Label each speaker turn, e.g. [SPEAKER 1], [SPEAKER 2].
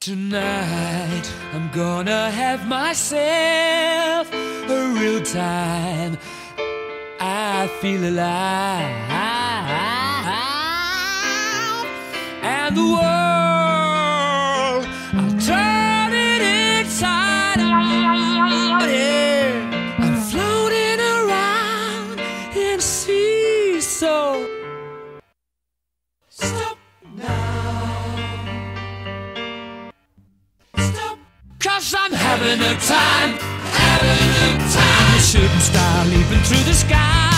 [SPEAKER 1] Tonight I'm gonna have myself a real time. I feel alive, and the world, I'll turn it inside out. Yeah, I'm floating around in a sea, so stop now. 'Cause I'm having a time, having a time. A shooting star leaping through the sky.